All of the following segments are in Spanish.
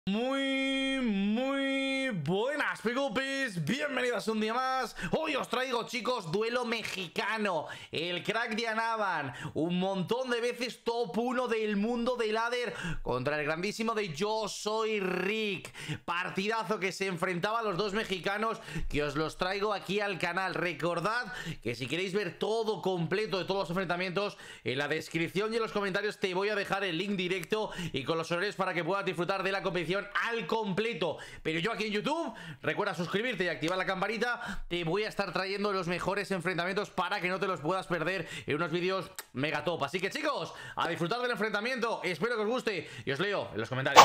Muy buenas, Pigupis, bienvenidos un día más. Hoy os traigo, chicos, duelo mexicano. El crack de Anaban, un montón de veces top 1 del mundo de ladder contra el grandísimo de Yo Soy Rick. Partidazo que se enfrentaba a los dos mexicanos, que os los traigo aquí al canal. Recordad que si queréis ver todo completo de todos los enfrentamientos, en la descripción y en los comentarios te voy a dejar el link directo y con los horarios para que puedas disfrutar de la competición al completo. Pero yo aquí en YouTube, recuerda suscribirte y activar la campanita. Te voy a estar trayendo los mejores enfrentamientos para que no te los puedas perder en unos vídeos mega top. Así que, chicos, a disfrutar del enfrentamiento. Espero que os guste y os leo en los comentarios.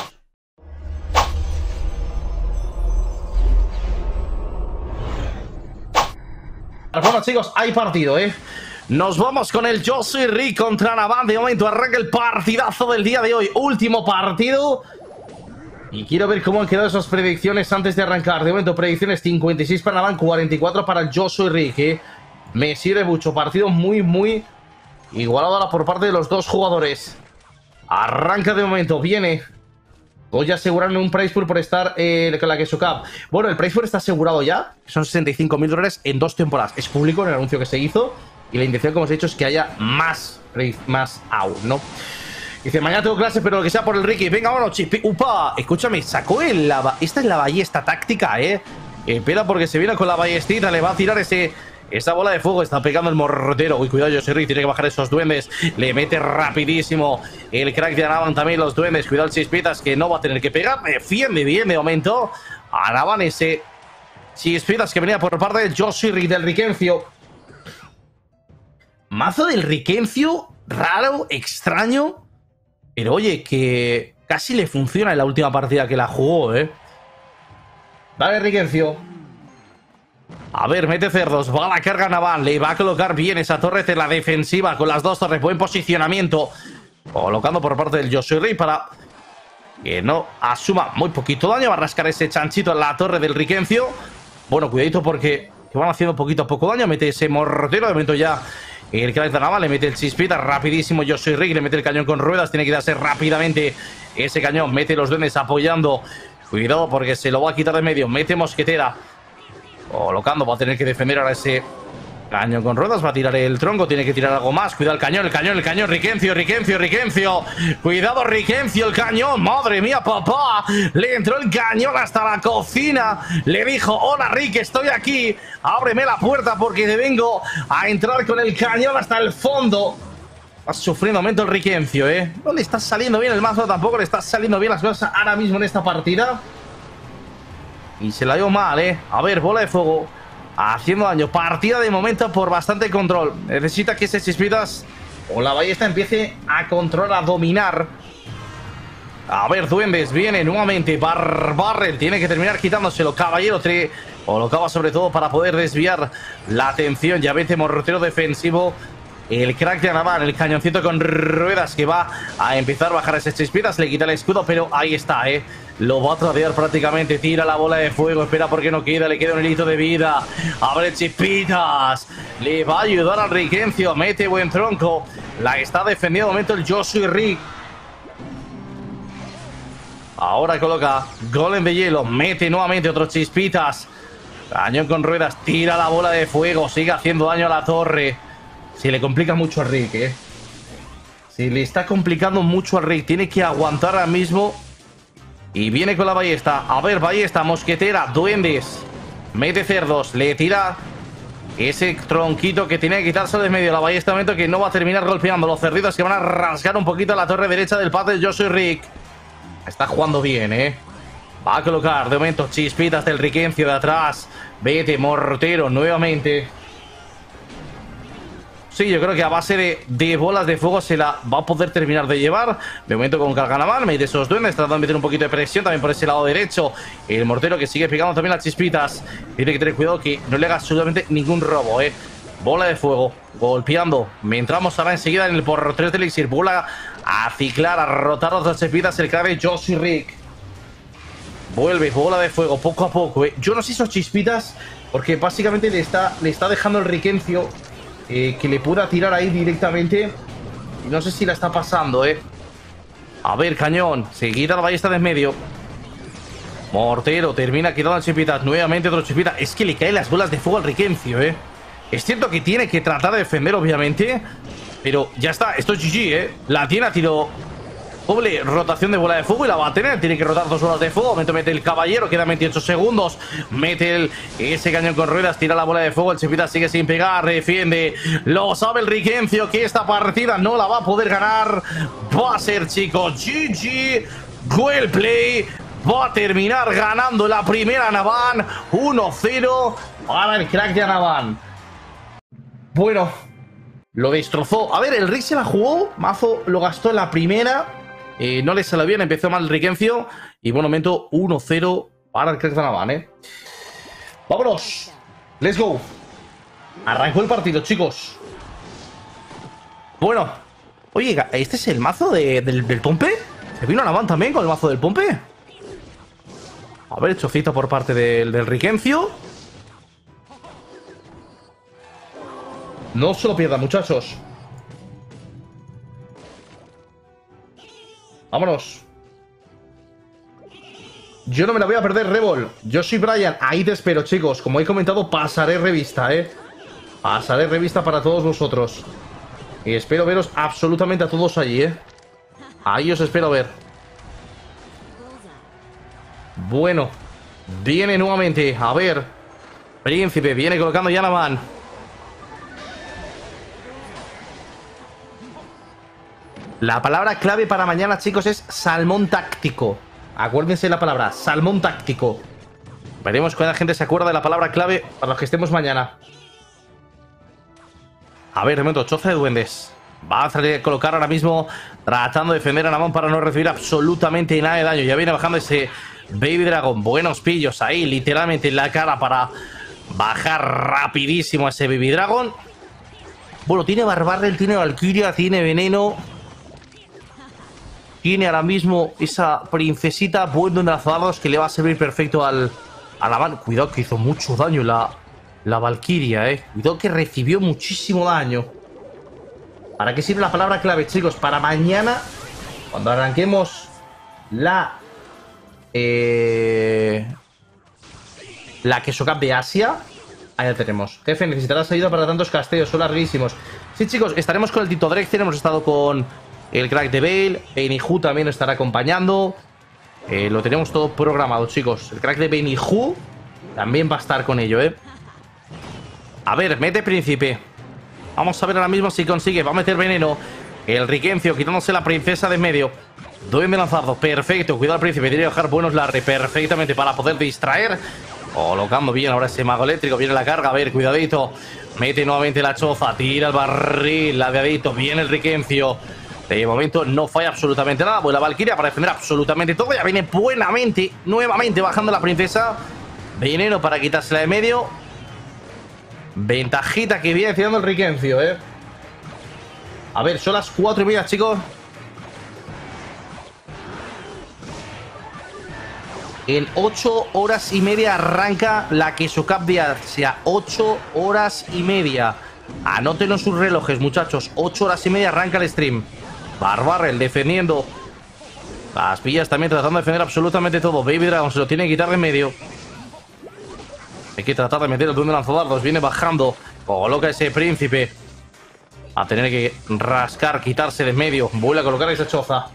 Bueno, chicos, hay partido, Nos vamos con el Yo Soy Rick contra Anaban. De momento arranca el partidazo del día de hoy. Último partido. Y quiero ver cómo han quedado esas predicciones antes de arrancar. De momento, predicciones 56 para Anaban, 44 para el Yo Soy Rick, Me sirve mucho. Partido muy igualado ahora por parte de los dos jugadores. Arranca de momento. Viene. Voy a asegurarme un prize pool por estar con la Queso Cup. Bueno, el prize pool está asegurado ya. Son $65.000 en 2 temporadas. Es público en el anuncio que se hizo. Y la intención, como os he dicho, es que haya más aún, ¿no? Dice, mañana tengo clase, pero lo que sea por el Ricky. Venga, vámonos, chispi. ¡Upa! Escúchame, sacó el lava. Esta es la ballesta táctica, Espera, porque se viene con la ballestita. Le va a tirar esa bola de fuego. Está pegando el mortero. Uy, cuidado, Yo Soy Rick. Tiene que bajar esos duendes. Le mete rapidísimo el crack de Anaban también los duendes. Cuidado el Chispitas, que no va a tener que pegar. Defiende bien de momento. Anaban ese Chispitas que venía por parte del Yo Soy Rick, del Riquencio. Mazo del Riquencio. Raro, extraño. Pero oye, que casi le funciona en la última partida que la jugó, Vale, Riquencio. A ver, mete cerdos. Va a la carga Anaban. Le va a colocar bien esa torre en la defensiva con las dos torres. Buen posicionamiento. Colocando por parte del Yo Soy Rick para que no asuma muy poquito daño. Va a rascar ese chanchito en la torre del Riquencio. Bueno, cuidadito porque van haciendo poquito a poco daño. Mete ese mortero. De momento ya el crack de Anaban le mete el Chispita rapidísimo. Yo Soy Rick le mete el cañón con ruedas. Tiene que darse rápidamente ese cañón. Mete los duendes apoyando. Cuidado porque se lo va a quitar de medio. Mete mosquetera. Colocando. Va a tener que defender ahora ese cañón con ruedas. Va a tirar el tronco. Tiene que tirar algo más. Cuidado el cañón, el cañón, el cañón. Riquencio. Cuidado Riquencio, el cañón. Madre mía, papá. Le entró el cañón hasta la cocina. Le dijo, hola Rick, estoy aquí. Ábreme la puerta porque te vengo a entrar con el cañón hasta el fondo. Va sufriendo momento el Riquencio, No le está saliendo bien el mazo. Tampoco le está saliendo bien las cosas ahora mismo en esta partida. Y se la dio mal, A ver, bola de fuego. Haciendo daño. Partida de momento por bastante control. Necesita que ese Chispitas o la ballesta empiece a controlar, a dominar. A ver, duendes. Viene nuevamente. Barbarrel. Tiene que terminar quitándoselo. Caballero 3. Colocaba sobre todo para poder desviar la atención. Ya vete mortero defensivo. El crack de Anaban. El cañoncito con ruedas que va a empezar a bajar a ese Chispitas. Le quita el escudo, pero ahí está, Lo va a tradear prácticamente. Tira la bola de fuego. Espera porque no queda. Le queda un hilito de vida. Abre Chispitas. Le va a ayudar al Riquencio. Mete buen tronco. La está defendiendo de momento el Yo Soy Rick. Ahora coloca golem de hielo. Mete nuevamente otros Chispitas. Cañón con ruedas. Tira la bola de fuego. Sigue haciendo daño a la torre. Se le complica mucho al Rick, Se le está complicando mucho al Rick. Tiene que aguantar ahora mismo. Y viene con la ballesta. A ver, ballesta, mosquetera, duendes. Mete cerdos. Le tira ese tronquito que tiene que quitarse de medio. La ballesta de momento que no va a terminar golpeando. Los cerditos que van a rasgar un poquito la torre derecha del pad del Yo Soy Rick. Está jugando bien, Va a colocar de momento Chispitas del Riquencio de atrás. Vete, mortero, nuevamente. Sí, yo creo que a base de bolas de fuego se la va a poder terminar de llevar. De momento con carga Anaban, mete esos duendes, tratando de meter un poquito de presión también por ese lado derecho. El mortero que sigue pegando también las Chispitas. Tiene que tener cuidado que no le haga absolutamente ningún robo, Bola de fuego, golpeando. Me entramos ahora enseguida en el por 3 de elixir. Bola a ciclar, a rotar las dos Chispitas. El crack de Yo Soy Rick. Vuelve, bola de fuego, poco a poco, Yo no sé esos Chispitas, porque básicamente le está dejando el Riquencio. Que le pueda tirar ahí directamente. Y no sé si la está pasando, A ver, cañón. Se quita la ballesta de en medio. Mortero termina quitando el Chipita. Nuevamente otro Chipita. Es que le caen las bolas de fuego al Riquencio, Es cierto que tiene que tratar de defender, obviamente. Pero ya está. Esto es GG, La tiene a tiro. Doble rotación de bola de fuego y la va a tener. Tiene que rotar 2 bolas de fuego. Mete el caballero. Queda 28 segundos. Mete ese cañón con ruedas. Tira la bola de fuego. El Chipita sigue sin pegar. Defiende. Lo sabe el Riquencio que esta partida no la va a poder ganar. Va a ser, chicos, GG. Well play. Va a terminar ganando la primera Anaban. 1-0 para el crack de Anaban. Bueno, lo destrozó. A ver, el Rick se la jugó. Mazo lo gastó en la primera. No le salió bien. Empezó mal el Riquencio. Y buen momento, 1-0 para el crack de Anaban, Vámonos. Let's go. Arrancó el partido, chicos. Bueno. Oye, ¿este es el mazo del Pompe? ¿Se vino Anaban también con el mazo del Pompe? A ver, chocito por parte del Riquencio. No se lo pierdan, muchachos. Vámonos. Yo no me la voy a perder, Revol. Yo soy Brian. Ahí te espero, chicos. Como he comentado, pasaré revista, Pasaré revista para todos vosotros. Y espero veros absolutamente a todos allí, Ahí os espero ver. Bueno, viene nuevamente. A ver, Príncipe viene colocando ya Anaban. La palabra clave para mañana, chicos, es salmón táctico. Acuérdense de la palabra, salmón táctico. Veremos cuánta gente se acuerda de la palabra clave para los que estemos mañana. A ver, de momento, choza de duendes. Va a salir a colocar ahora mismo, tratando de defender a Anaban para no recibir absolutamente nada de daño. Ya viene bajando ese Baby Dragon. Buenos pillos ahí, literalmente en la cara para bajar rapidísimo a ese Baby Dragon. Bueno, tiene Barbarrel, tiene Valkyria, tiene Veneno. Tiene ahora mismo esa princesita buen de enlazados que le va a servir perfecto al Anaban. Cuidado que hizo mucho daño la Valkyria, Cuidado que recibió muchísimo daño. ¿Para qué sirve la palabra clave, chicos? Para mañana, cuando arranquemos la Queso Cup de Asia. Ahí la tenemos. Jefe, necesitarás ayuda para tantos castellos, son larguísimos. Sí, chicos, estaremos con el Tito Drexler. Hemos estado con el crack de Bale. Benihú también nos estará acompañando. Lo tenemos todo programado, chicos. El crack de Benihú también va a estar con ello, A ver, mete Príncipe. Vamos a ver ahora mismo si consigue. Va a meter Veneno. El Riquencio quitándose la princesa de en medio. Duende lanzado. Perfecto. Cuidado al Príncipe. Tiene que dejar buenos larre perfectamente para poder distraer. Colocando bien ahora ese mago eléctrico. Viene la carga. A ver, cuidadito. Mete nuevamente la choza. Tira el barril. Ladeadito. Viene el Riquencio. De momento no falla absolutamente nada. Pues la Valkyria para defender absolutamente todo. Ya viene buenamente. Nuevamente bajando la princesa. Veneno para quitársela de medio. Ventajita que viene tirando el Riquencio, A ver, son las 4:30, chicos. En 8 horas y media arranca la Queso Cup de Asia. 8 horas y media. Anótenlo en sus relojes, muchachos. 8 horas y media arranca el stream. Barbarrel defendiendo. Las pillas también tratando de defender absolutamente todo. Baby Dragon se lo tiene que quitar de en medio. Hay que tratar de meter el duende lanzadardos. Viene bajando. Coloca ese Príncipe. A tener que rascar, quitarse de en medio. Vuelve a colocar esa choza.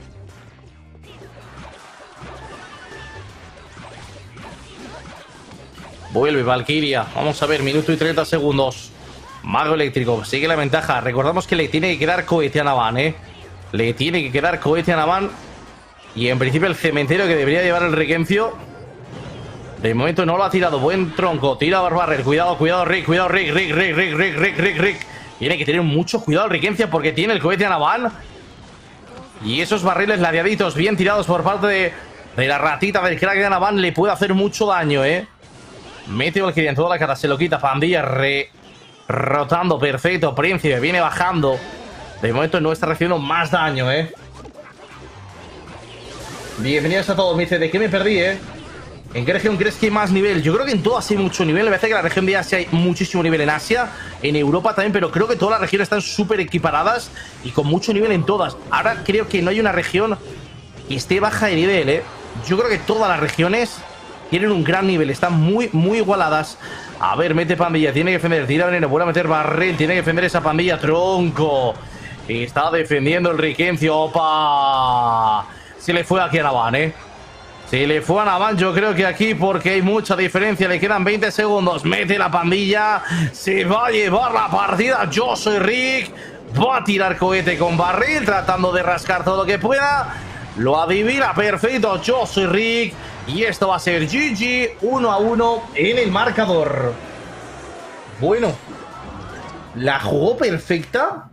Vuelve Valkyria. Vamos a ver, minuto y 30 segundos. Mago eléctrico. Sigue la ventaja. Recordamos que le tiene que quedar cohete a Anaban, Le tiene que quedar cohete a Anaban. Y en principio el cementerio que debería llevar el Riquencio. De momento no lo ha tirado. Buen tronco. Tira Barbarrel. Cuidado, cuidado, Rick. Cuidado, Rick. Tiene que tener mucho cuidado el Riquencio porque tiene el cohete a Anaban. Y esos barriles ladeaditos bien tirados por parte de la ratita del crack de Anaban le puede hacer mucho daño, Mete Valkyria en toda la cara. Se lo quita. Pandilla rotando. Perfecto. Príncipe viene bajando. De momento no está recibiendo más daño, Bienvenidos a todos. Me dice, ¿de qué me perdí, ¿En qué región crees que hay más nivel? Yo creo que en todas hay mucho nivel. Me parece que en la región de Asia hay muchísimo nivel. En Asia, en Europa también, pero creo que todas las regiones están súper equiparadas y con mucho nivel en todas. Ahora creo que no hay una región que esté baja de nivel, Yo creo que todas las regiones tienen un gran nivel, están muy igualadas. A ver, mete Pandilla, tiene que defender, tira veneno, vuelve a meter Barril, tiene que defender esa Pandilla, tronco. Está defendiendo el Riquencio, opa. Se le fue aquí a Navan, Se le fue a Navan, yo creo que aquí porque hay mucha diferencia, le quedan 20 segundos, mete la Pandilla, se va a llevar la partida, yo soy Rick, va a tirar cohete con Barril, tratando de rascar todo lo que pueda, lo adivina perfecto, yo soy Rick, y esto va a ser GG, 1-1 en el marcador. Bueno, la jugó perfecta.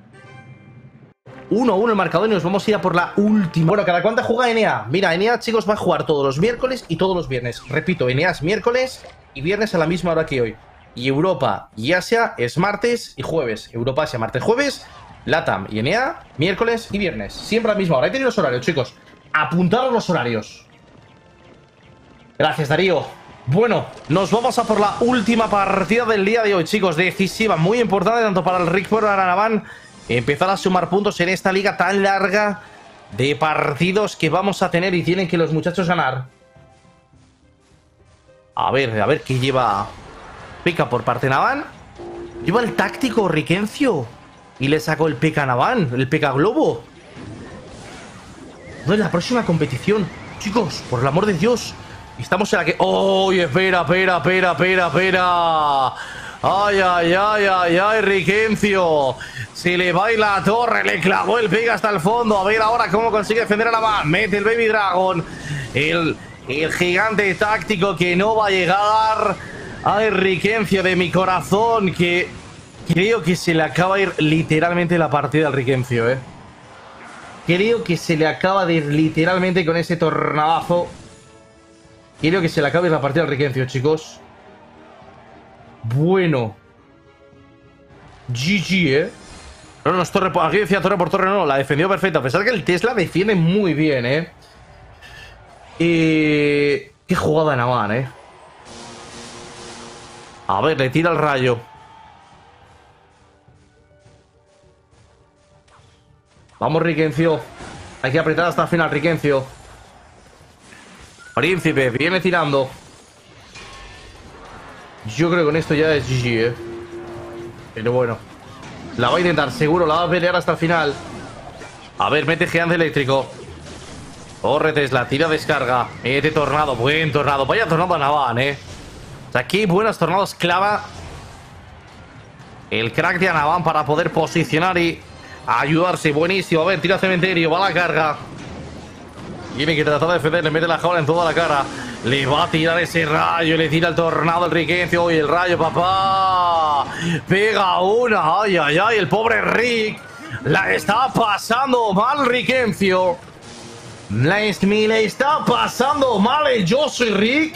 1-1 el marcador y nos vamos a ir a por la última. Bueno, ¿cada cuánta juega Enea? Mira, Enea, chicos, va a jugar todos los miércoles y todos los viernes. Repito, Enea es miércoles y viernes a la misma hora que hoy. Y Europa y Asia es martes y jueves. Europa, Asia, martes, jueves. LATAM y Enea, miércoles y viernes. Siempre a la misma hora. Ahí tenéis los horarios, chicos. Apuntaros los horarios. Gracias, Darío. Bueno, nos vamos a por la última partida del día de hoy, chicos. Decisiva, muy importante tanto para el Rick como para Navan. Empezar a sumar puntos en esta liga tan larga de partidos que vamos a tener y tienen que los muchachos ganar. A ver qué lleva P.E.K.K.A por parte de Navan. Lleva el táctico Riquencio y le sacó el P.E.K.K.A a Navan, el P.E.K.K.A Globo. No es la próxima competición, chicos, por el amor de Dios. Estamos en la que... ¡Oh! Espera. ¡Ay, Riquencio! Se le va a ir la torre, le clavó el P.E.K.K.A hasta el fondo. A ver ahora cómo consigue defender a Navan. Mete el Baby Dragon. El gigante táctico que no va a llegar. ¡Ay, Riquencio de mi corazón! Que creo que se le acaba de ir literalmente la partida al Riquencio, Creo que se le acaba de ir literalmente con ese tornadazo. Creo que se le acaba de ir la partida al Riquencio, chicos. Bueno. GG, No, es torre. Aquí decía torre por torre, no. La defendió perfecta. A pesar que el Tesla defiende muy bien, Qué jugada Navan, A ver, le tira el rayo. Vamos, Riquencio. Hay que apretar hasta el final, Riquencio. Príncipe, viene tirando. Yo creo que con esto ya es GG, Pero bueno. La va a intentar, seguro. La va a pelear hasta el final. A ver, mete gigante eléctrico. Corre Tesla, tira descarga. Mete tornado, buen tornado. Vaya tornado a Navan, O sea, aquí buenos tornados clava el crack de Navan para poder posicionar y ayudarse. Buenísimo. A ver, tira cementerio, va a la carga. Tiene que tratar de defender, le mete la jaula en toda la cara. Le va a tirar ese rayo, le tira el tornado al Riquencio. Y el rayo, papá. Pega una. Ay, el pobre Rick. La está pasando mal, Riquencio. Le está pasando mal el Yo Soy Rick.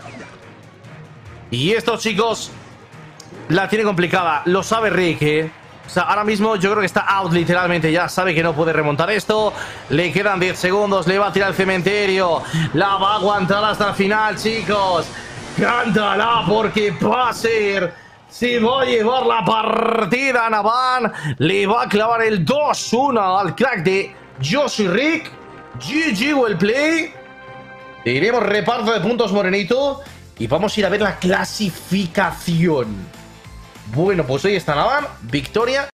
Y estos chicos la tiene complicada. Lo sabe Rick, O sea, ahora mismo yo creo que está out literalmente. Ya sabe que no puede remontar esto. Le quedan 10 segundos. Le va a tirar el cementerio. La va a aguantar hasta el final, chicos. Cántala porque va a ser... Se va a llevar la partida a Navan. Le va a clavar el 2-1 al crack de Yo Soy Rick. GG well play. Iremos reparto de puntos, Morenito. Y vamos a ir a ver la clasificación. Bueno, pues hoy está Navan, victoria